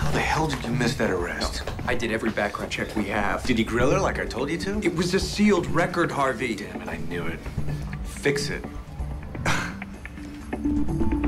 How the hell did you miss that arrest? I did every background check we have. Did you grill her like I told you to? It was a sealed record, Harvey. Damn it, I knew it. Fix it.